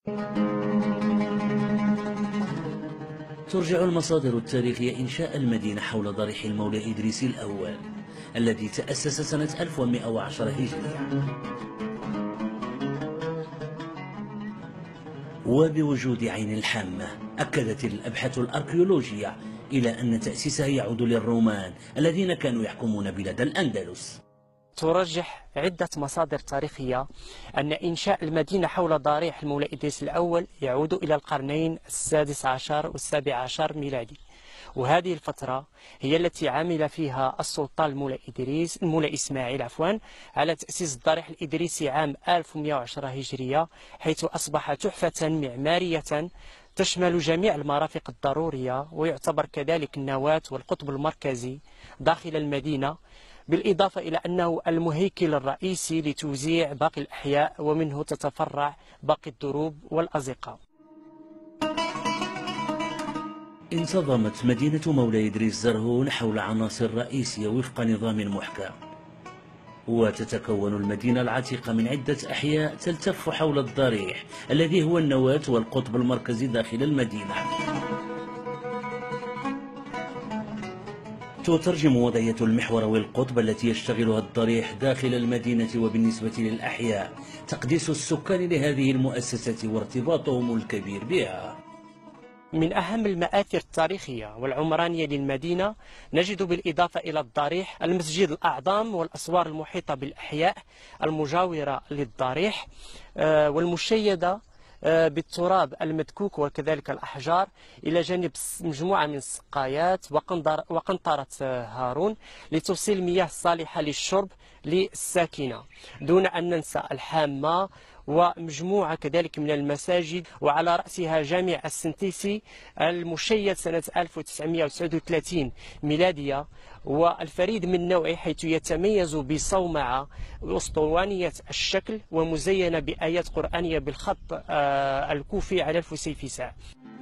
ترجع المصادر التاريخية إنشاء المدينة حول ضريح المولى إدريس الأول الذي تأسس سنة 1110 هجرية، وبوجود عين الحامة أكدت الأبحاث الأركيولوجية إلى أن تأسيسها يعود للرومان الذين كانوا يحكمون بلاد الأندلس. ترجح عدة مصادر تاريخية أن إنشاء المدينة حول ضريح المولى إدريس الأول يعود إلى القرنين السادس عشر والسابع عشر ميلادي، وهذه الفترة هي التي عمل فيها السلطان المولى إسماعيل على تأسيس الضريح الإدريسي عام 1110 هجرية، حيث أصبح تحفة معمارية تشمل جميع المرافق الضرورية، ويعتبر كذلك النواة والقطب المركزي داخل المدينة، بالإضافة إلى أنه المهيكل الرئيسي لتوزيع باقي الأحياء، ومنه تتفرع باقي الدروب والأزقة. انتظمت مدينة مولاي إدريس زرهون حول عناصر رئيسية وفق نظام محكم، وتتكون المدينة العتيقة من عدة أحياء تلتف حول الضريح الذي هو النواة والقطب المركزي داخل المدينة. تترجم وضعية المحور والقطب التي يشتغلها الضريح داخل المدينة وبالنسبة للأحياء تقديس السكان لهذه المؤسسة وارتباطهم الكبير بها. من أهم المآثر التاريخية والعمرانية للمدينة نجد بالإضافة إلى الضريح المسجد الأعظم والأسوار المحيطة بالأحياء المجاورة للضريح، والمشيدة بالتراب المدكوك وكذلك الأحجار، إلى جانب مجموعة من السقايات وقنطرة هارون لتوصيل المياه الصالحة للشرب للساكنة، دون أن ننسى الحامة ومجموعة كذلك من المساجد، وعلى رأسها جامع السنتيسي المشيد سنة 1939 ميلادية، والفريد من نوعه، حيث يتميز بصومعة أسطوانية الشكل ومزينة بآيات قرآنية بالخط الكوفي على الفسيفساء.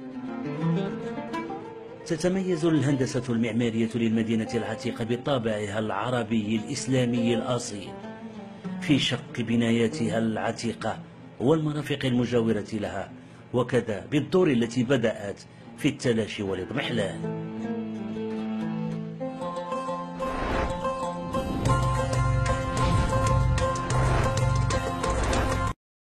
تتميز الهندسة المعمارية للمدينة العتيقة بطابعها العربي الإسلامي الأصيل في شق بناياتها العتيقة والمرافق المجاورة لها، وكذا بالدور التي بدأت في التلاشي والاضمحلال.